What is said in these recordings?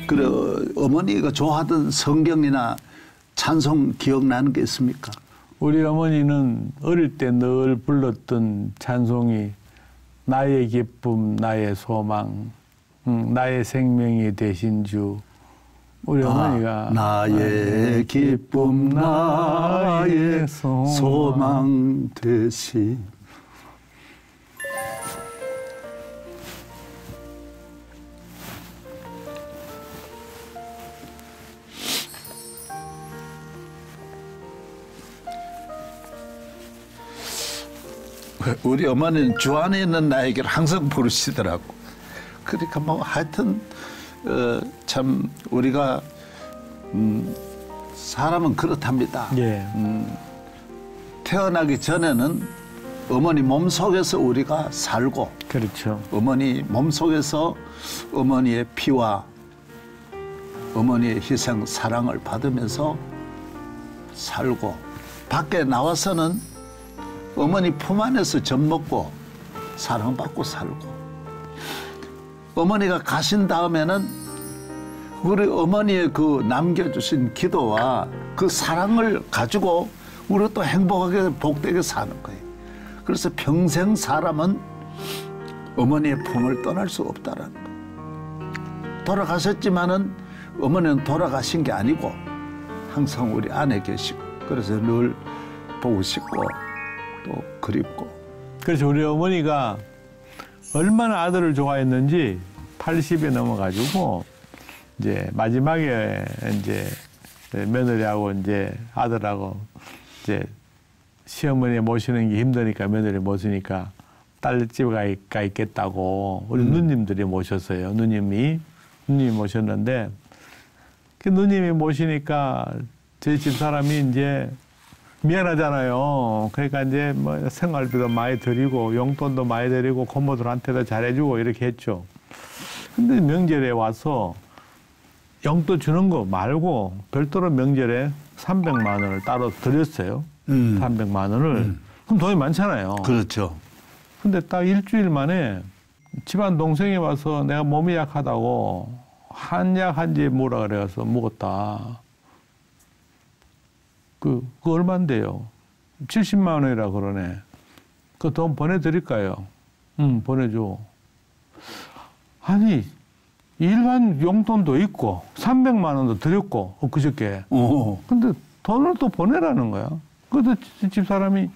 그래 어머니가 좋아하던 성경이나 찬송 기억나는 게 있습니까? 우리 어머니는 어릴 때 늘 불렀던 찬송이 나의 기쁨, 나의 소망, 나의 생명이 되신 주. 우리 어머니가 나의 기쁨, 나의 소망 되신. 우리 어머니는 주 안에 있는 나에게를 항상 부르시더라고. 그러니까 뭐 하여튼 참 우리가 사람은 그렇답니다. 예. 태어나기 전에는 어머니 몸속에서 우리가 살고, 그렇죠. 어머니 몸속에서 어머니의 피와 어머니의 희생 사랑을 받으면서 살고, 밖에 나와서는 어머니 품 안에서 젖 먹고 사랑받고 살고, 어머니가 가신 다음에는 우리 어머니의 그 남겨주신 기도와 그 사랑을 가지고 우리가 또 행복하게 복되게 사는 거예요. 그래서 평생 사람은 어머니의 품을 떠날 수 없다라는 거예요. 돌아가셨지만은 어머니는 돌아가신 게 아니고 항상 우리 안에 계시고, 그래서 늘 보고 싶고 또 그립고. 그래서 우리 어머니가 얼마나 아들을 좋아했는지 80에 넘어가지고 이제 마지막에 이제 며느리하고 이제 아들하고 이제 시어머니 모시는 게 힘드니까 며느리 모시니까 딸집에 가 있겠다고 우리 누님들이 모셨어요. 누님이 모셨는데 그 누님이 모시니까 저희 집 사람이 이제 미안하잖아요. 그러니까 이제 뭐 생활비도 많이 드리고 용돈도 많이 드리고 고모들한테도 잘해주고 이렇게 했죠. 근데 명절에 와서 용돈 주는 거 말고 별도로 명절에 300만 원을 따로 드렸어요. 300만 원을. 그럼 돈이 많잖아요. 그렇죠. 근데 딱 일주일 만에 집안 동생이 와서 내가 몸이 약하다고 한약 한지 뭐라 그래서 먹었다. 그 얼마인데요? 70만 원이라 그러네. 그 돈 보내드릴까요? 보내줘. 아니, 일반 용돈도 있고 300만 원도 드렸고 엊그저께. 근데 돈을 또 보내라는 거야. 그래도 집사람이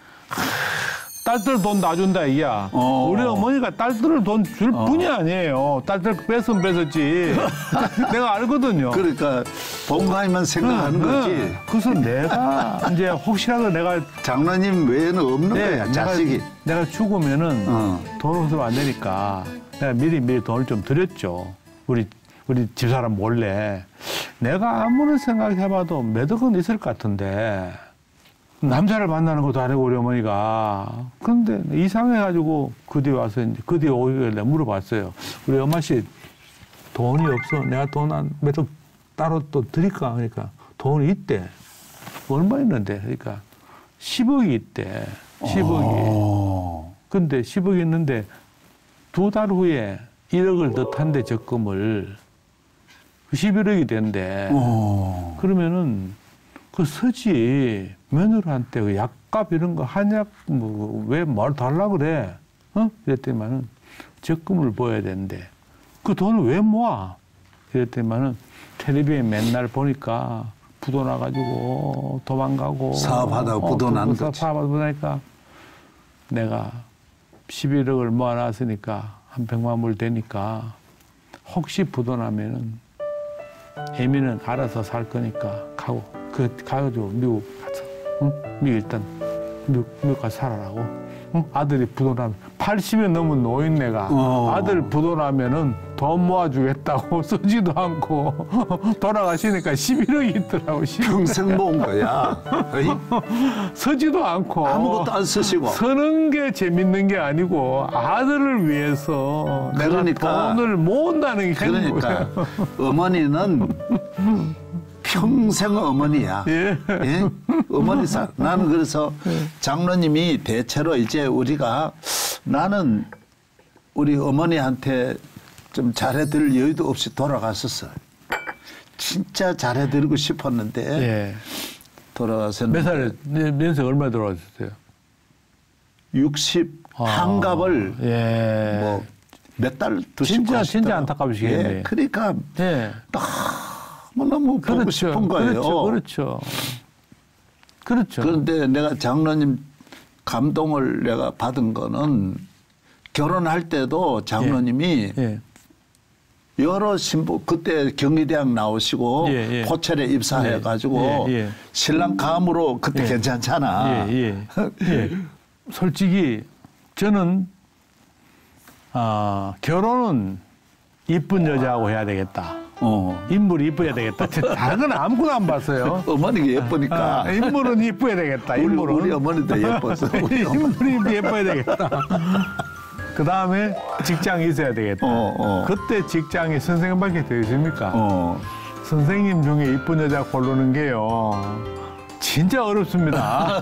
딸들 돈 놔준다 이야. 우리 어머니가 딸들을 돈 줄 뿐이 아니에요. 딸들 뺏으면 뺏었지. 내가 알거든요. 그러니까 본가에만 생각하는 거지. 그래서 내가 이제 혹시라도 내가 장로님 외에는 없는 거야, 자식이. 내가 죽으면은 돈 없으면 안 되니까 내가 미리 돈을 좀 드렸죠. 우리 집사람 몰래. 내가 아무리 생각해봐도 몇 억은 있을 것 같은데 남자를 만나는 것도 아니고 우리 어머니가. 그런데 이상해가지고 그 뒤에 와서 이제 그 뒤에 오길래 물어봤어요. 우리 엄마 씨 돈이 없어. 내가 돈 한 몇 억 따로 또 드릴까? 그러니까 돈이 있대. 얼마 있는데? 그러니까 10억이 있대. 10억이. 근데 10억이 있는데 2달 후에 1억을 더 탄대 적금을. 11억이 된대. 그러면은 그 서지 며느리한테 그 약값 이런 거 한약 뭐 왜 뭘 달라 그래? 그랬더니만은 적금을 보여야 되는데 그 돈을 왜 모아? 그랬더니만은 텔레비에 맨날 보니까 부도 나가지고 도망가고 사업하다가 부도 나는 거지. 사업하다 보니까 내가 11억을 모아놨으니까 한 100만 불 되니까 혹시 부도 나면은 애미는 알아서 살 거니까 가가지고 미국 가서, 미국 일단 미국 가서 살아라고. 아들이 부도나면 80이 넘은 노인네가 아들 부도나면은 돈 모아주겠다고 쓰지도 않고 돌아가시니까 11억이 있더라고. 평생 모은 거야. 서지도 않고 아무것도 안 쓰시고. 서는 게 재밌는 게 아니고 아들을 위해서 그러니까, 내가 돈을 모은다는 게 그러니까 어머니는 평생 어머니야. 예. 예? 어머니 나는 그래서 장로님이 대체로 이제 우리가 나는 우리 어머니한테 좀 잘해드릴 여유도 없이 돌아갔었어요. 진짜 잘해드리고 싶었는데 예. 돌아가서는 몇 살에 연세 얼마 돌아가셨어요? 60 한갑을 예. 뭐 몇 달 두시고 진짜 안타까우시겠네요. 예, 그러니까 예. 너무 보고 싶은 거예요. 그렇죠. 그런데 내가 장로님 감동을 내가 받은 거는 결혼할 때도 장로님이 예. 여러 신부 그때 경희대학 나오시고 예. 포철에 입사해가지고 예. 신랑 감으로 그때 괜찮잖아. 예. 솔직히 저는 결혼은 이쁜 여자하고 해야 되겠다. 인물이 이뻐야 되겠다. 다른 건 아무것도 안 봤어요. 어머니가 예쁘니까. 인물은 이뻐야 되겠다. 우리 어머니도 예뻤어. 인물이 예뻐야 되겠다. 그 다음에 직장이 있어야 되겠다. 그때 직장에 선생님밖에 더 있습니까? 선생님 중에 이쁜 여자 고르는 게요. 진짜 어렵습니다.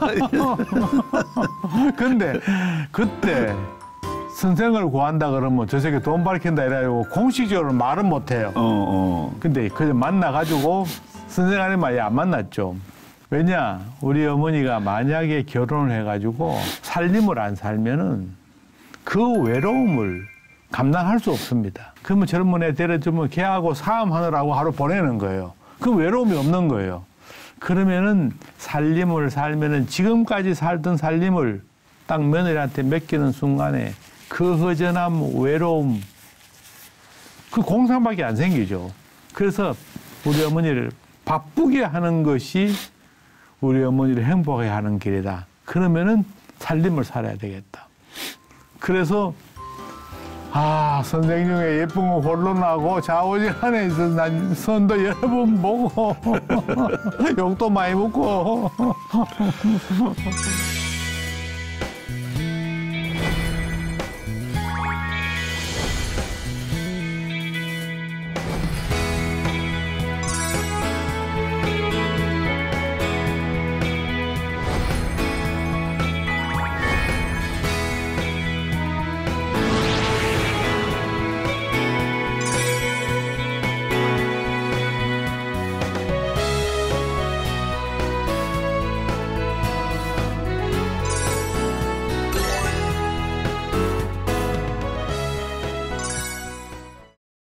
근데 그때 선생을 구한다 그러면 저 새끼 돈 밝힌다 이래가지고 공식적으로 말은 못해요. 근데 그저 만나가지고 선생 아니면 안 만났죠. 왜냐? 우리 어머니가 만약에 결혼을 해가지고 살림을 안 살면은 그 외로움을 감당할 수 없습니다. 그러면 젊은 애 데려주면 걔하고 싸움하느라고 하루 보내는 거예요. 그 외로움이 없는 거예요. 그러면은 살림을 살면은 지금까지 살던 살림을 딱 며느리한테 맡기는 순간에 그 허전함, 외로움, 그 공상밖에 안 생기죠. 그래서 우리 어머니를 바쁘게 하는 것이 우리 어머니를 행복하게 하는 길이다. 그러면은 살림을 살아야 되겠다. 그래서 선생 중에 예쁜 거 골라나고 좌우질 안에 있어 난 선도 여러 번 보고 욕도 많이 먹고